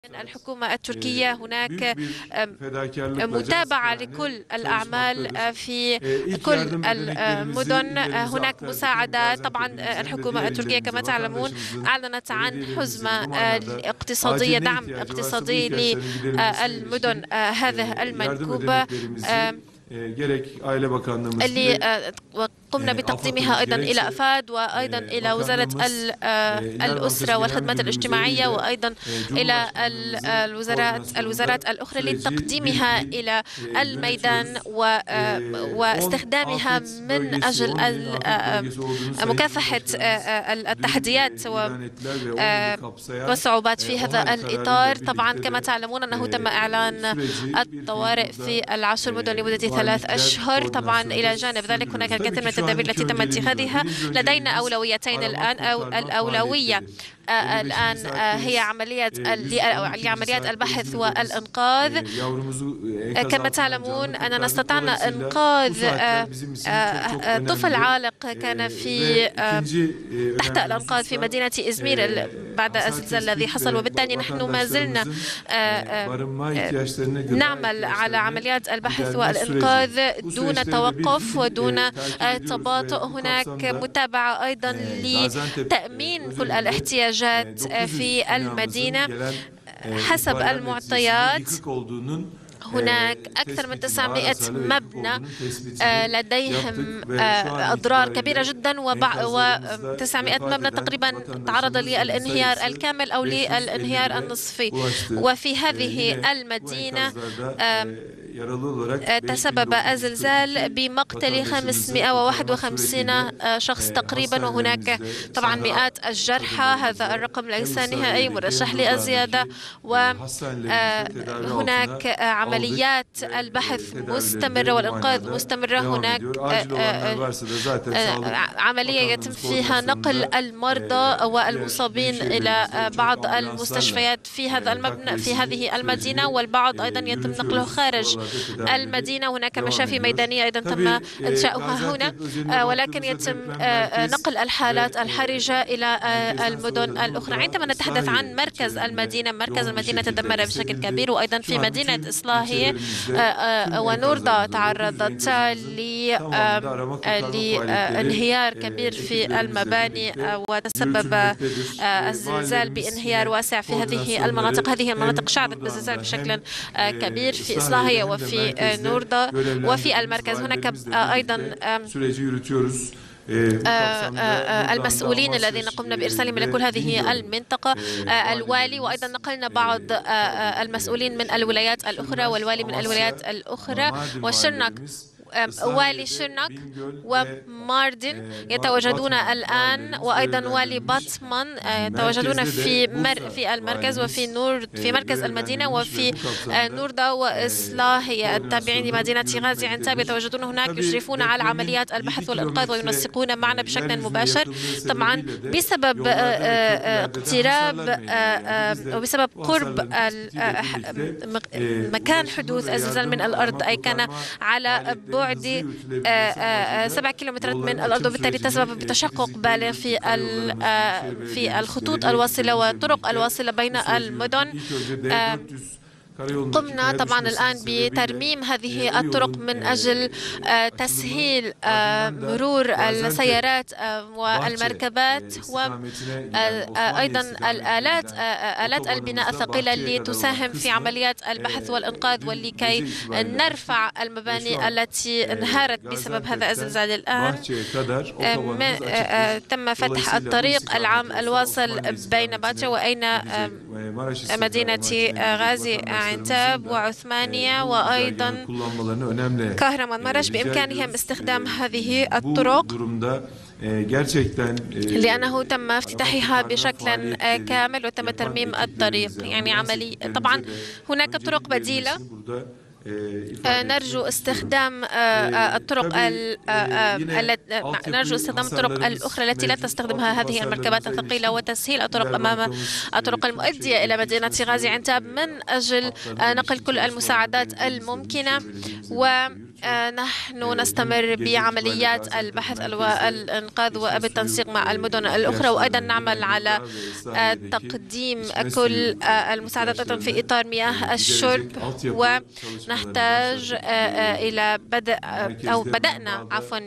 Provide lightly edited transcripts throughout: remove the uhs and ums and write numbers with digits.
الحكومة التركية هناك متابعة لكل الأعمال في كل المدن. هناك مساعدة. طبعا الحكومة التركية كما تعلمون أعلنت عن حزمة اقتصادية، دعم اقتصادي للمدن هذه المنكوبة اللي قمنا بتقديمها أيضا إلى أفاد وأيضا إلى وزارة الأسرة والخدمات الاجتماعية وأيضا إلى الوزارات الأخرى لتقديمها إلى الميدان واستخدامها من أجل مكافحة التحديات والصعوبات في هذا الإطار. طبعا كما تعلمون أنه تم إعلان الطوارئ في العشر مدن لمدة 3 أشهر. طبعا إلى جانب ذلك هناك الكثير من التدابير التي تم اتخاذها. لدينا أولويتين الآن. الأولوية الآن هي عمليات البحث والإنقاذ. كما تعلمون أننا استطعنا إنقاذ طفل عالق كان في تحت الأنقاض في مدينة إزمير بعد الزلزال الذي حصل، وبالتالي نحن ما زلنا نعمل على عمليات البحث والإنقاذ دون توقف ودون تباطؤ. هناك متابعة أيضا لتأمين كل الاحتياجات في المدينة حسب المعطيات. هناك أكثر من 900 مبنى لديهم أضرار كبيرة جدا، و900 مبنى تقريبا تعرض للانهيار الكامل أو للانهيار النصفي. وفي هذه المدينة تسبب الزلزال بمقتل 551 شخص تقريبا، وهناك طبعا مئات الجرحى. هذا الرقم ليس نهائي، مرشح للزيادة. وهناك عمليات البحث مستمرة والإنقاذ مستمرة. هناك عملية يتم فيها نقل المرضى والمصابين إلى بعض المستشفيات في هذا المبنى في هذه المدينة، والبعض أيضا يتم نقله خارج المدينة. هناك مشافي ميدانية أيضا تم إنشاؤها هنا، ولكن يتم نقل الحالات الحرجة إلى المدن الأخرى. عندما نتحدث عن مركز المدينة تدمر بشكل كبير، وأيضا في مدينة إصلاهية ونوردة تعرضت لانهيار كبير في المباني، وتسبب الزلزال بانهيار واسع في هذه المناطق. هذه المناطق شعرت بالزلزال بشكل كبير في إصلاهية وفي نوردة وفي المركز. هناك أيضا المسؤولين الذين قمنا بإرسالهم إلى كل هذه المنطقة، الوالي، وأيضا نقلنا بعض المسؤولين من الولايات الأخرى والوالي من الولايات الأخرى، وشرنك والي شرنك وماردن يتواجدون الآن، وأيضا والي باتمان يتواجدون في المركز في مركز المدينة، وفي نوردة وإصلاهية التابعين لمدينة غازي عنتاب يتواجدون هناك، يشرفون على عمليات البحث والإنقاذ وينسقون معنا بشكل مباشر. طبعا بسبب اقتراب وبسبب قرب مكان حدوث الزلزال من الأرض، أي كان على بعد 7 كيلومترات من الأرض، وبالتالي تسبب بتشقق بالغ في الخطوط الواصلة والطرق الواصلة بين المدن. قمنا طبعا الآن بترميم هذه الطرق من أجل تسهيل مرور السيارات والمركبات، وأيضا آلات البناء الثقيلة لتساهم في عمليات البحث والإنقاذ، ولكي نرفع المباني التي انهارت بسبب هذا الزلزال. الآن تم فتح الطريق العام الواصل بين باتشا وأين مدينة غازي عنتاب وعثمانية وأيضا كهرمان مرش. بإمكانهم استخدام هذه الطرق لأنه تم افتتاحها بشكل كامل وتم ترميم الطريق، يعني عملي. طبعا هناك طرق بديلة، نرجو استخدام الطرق الأخرى التي لا تستخدمها هذه المركبات الثقيلة، وتسهيل الطرق أمام الطرق المؤدية إلى مدينة غازي عنتاب من أجل نقل كل المساعدات الممكنة. و نحن نستمر بعمليات البحث والإنقاذ وبالتنسيق مع المدن الأخرى، وأيضا نعمل على تقديم كل المساعدات في إطار مياه الشرب. ونحتاج إلى بدأنا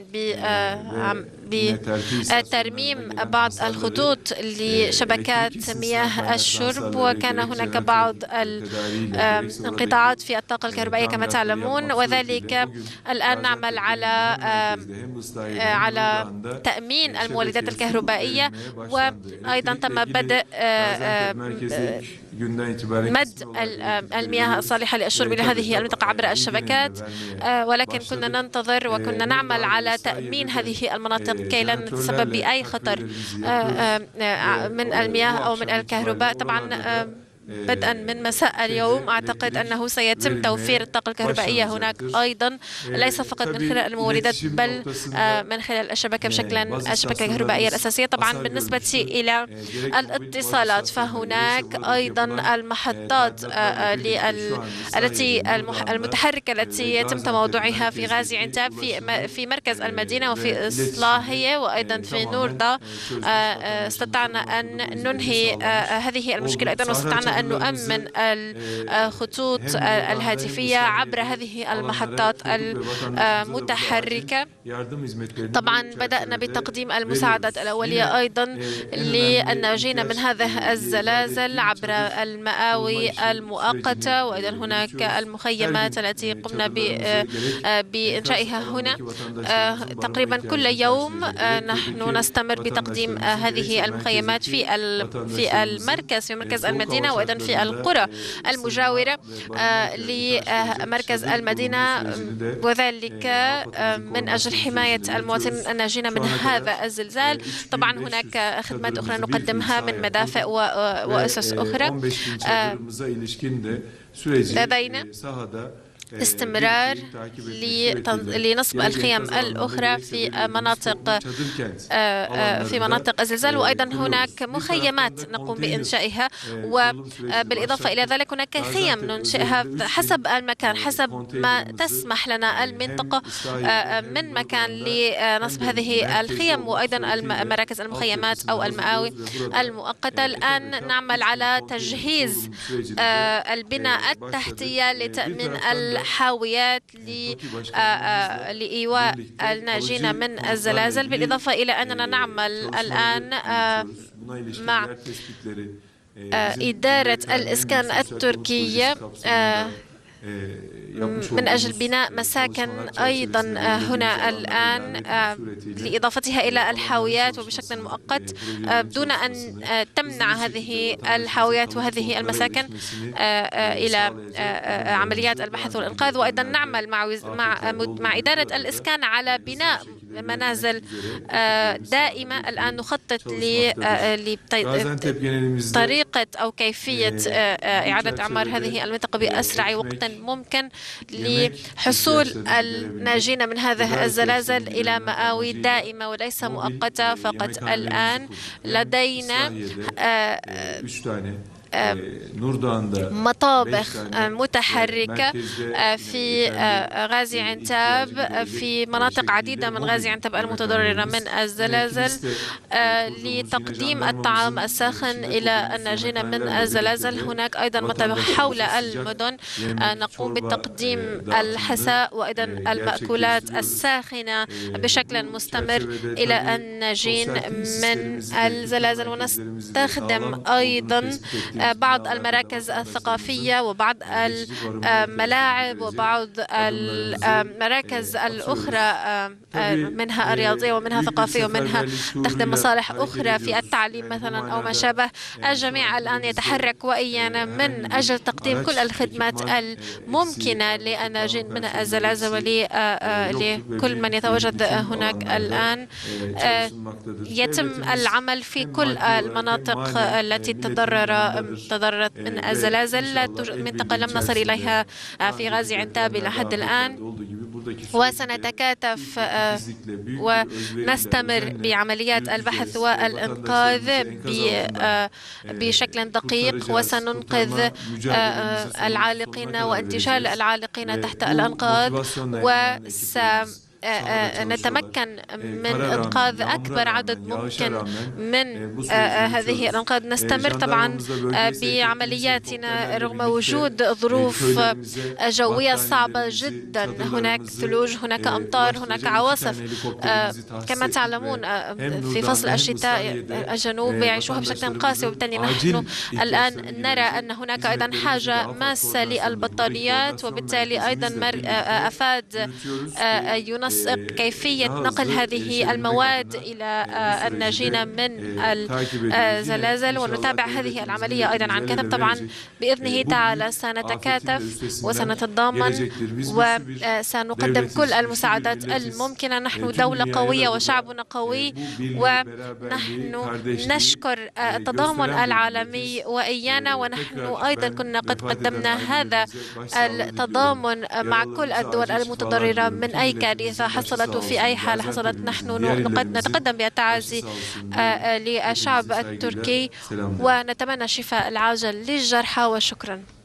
بترميم بعض الخطوط لشبكات مياه الشرب، وكان هناك بعض الانقطاعات في الطاقة الكهربائية كما تعلمون، وذلك الآن نعمل على تأمين المولدات الكهربائية، وأيضا تم بدء مد المياه الصالحة للشرب لهذه المنطقة عبر الشبكات، ولكن كنا ننتظر وكنا نعمل على تأمين هذه المناطق كي لا نتسبب بأي خطر من المياه أو من الكهرباء. طبعا بدءا من مساء اليوم أعتقد أنه سيتم توفير الطاقة الكهربائية هناك أيضا، ليس فقط من خلال المولدات بل من خلال الشبكة الشبكة الكهربائية الأساسية. طبعا بالنسبة إلى الاتصالات فهناك أيضا المحطات المتحركة التي يتم تموضعها في غازي عنتاب في مركز المدينة وفي إصلاحية وأيضا في نوردا. استطعنا أن ننهي هذه المشكلة أيضا، واستطعنا أن نؤمن الخطوط الهاتفية عبر هذه المحطات المتحركة. طبعا بدأنا بتقديم المساعدات الأولية أيضا للناجين من هذه الزلازل عبر المآوي المؤقتة، وأيضا هناك المخيمات التي قمنا بإنشائها هنا. تقريبا كل يوم نحن نستمر بتقديم هذه المخيمات في المركز، في مركز المدينة، وأيضا في القرى المجاورة لمركز المدينة، وذلك من أجل حماية المواطنين الناجين من هذا الزلزال. طبعا هناك خدمات أخرى نقدمها من مدافع وأسس أخرى. لدينا استمرار لنصب الخيام الأخرى في مناطق الزلزال، وأيضا هناك مخيمات نقوم بإنشائها، وبالإضافة إلى ذلك هناك خيم ننشئها حسب المكان، حسب ما تسمح لنا المنطقة من مكان لنصب هذه الخيم، وأيضا مراكز المخيمات أو المآوي المؤقتة. الآن نعمل على تجهيز البناء التحتية لتأمين الحاويات لإيواء الناجين من الزلازل، بالإضافة إلى أننا نعمل الآن مع إدارة الإسكان التركية من أجل بناء مساكن أيضا هنا الآن لإضافتها إلى الحاويات وبشكل مؤقت، دون أن تمنع هذه الحاويات وهذه المساكن إلى عمليات البحث والإنقاذ. وأيضا نعمل مع إدارة الإسكان على بناء منازل دائمة. الآن نخطط لطريقة أو كيفية إعادة إعمار هذه المنطقة بأسرع وقت ممكن لحصول الناجين من هذه الزلازل إلى مآوي دائمة وليس مؤقتة فقط. الآن لدينا مطابخ متحركة في غازي عنتاب، في مناطق عديدة من غازي عنتاب المتضررة من الزلازل، لتقديم الطعام الساخن إلى الناجين من الزلازل. هناك أيضا مطابخ حول المدن نقوم بتقديم الحساء وأيضا المأكولات الساخنة بشكل مستمر إلى الناجين من الزلازل. ونستخدم أيضا بعض المراكز الثقافية وبعض الملاعب وبعض المراكز الأخرى، منها الرياضية ومنها ثقافية ومنها تخدم مصالح أخرى في التعليم مثلا أو ما شابه. الجميع الآن يتحرك وإيانا من أجل تقديم كل الخدمات الممكنة للناجين من الزلازل ولكل من يتواجد هناك الآن. يتم العمل في كل المناطق التي تضررت من الزلازل. لا توجد منطقة لم نصل إليها في غازي عنتاب إلى حد الآن. وسنتكاتف ونستمر بعمليات البحث والإنقاذ بشكل دقيق، وسننقذ العالقين وانتشال العالقين تحت الأنقاض، نتمكن من إنقاذ أكبر عدد ممكن من هذه الأنقاض. نستمر طبعا بعملياتنا رغم وجود ظروف جوية صعبة جدا. هناك ثلوج، هناك أمطار، هناك عواصف كما تعلمون. في فصل الشتاء الجنوب يعيشوها بشكل قاسي، وبالتالي نحن الآن نرى أن هناك أيضا حاجة ماسة للبطاريات، وبالتالي أيضا أفاد يونس كيفية نقل هذه المواد إلى الناجين من الزلازل، ونتابع هذه العملية أيضا عن كثب. طبعا بإذنه تعالى سنتكاتف وسنتضامن وسنقدم كل المساعدات الممكنة. نحن دولة قوية وشعبنا قوي، ونحن نشكر التضامن العالمي وإيانا، ونحن أيضا كنا قد قدمنا هذا التضامن مع كل الدول المتضررة من أي كارثة حصلت وفي أي حال حصلت. نحن نتقدم بالتعازي للشعب التركي، ونتمنى الشفاء العاجل للجرحى، وشكرا.